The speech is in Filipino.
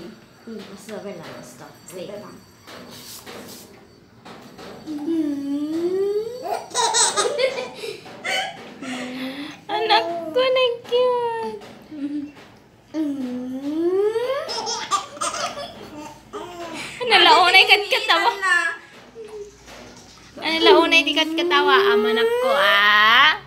Masih benar stop. Stay. Anakku na cute. Nalaunay kat katawa. Nalaunay di kat katawa. Aman ako ah.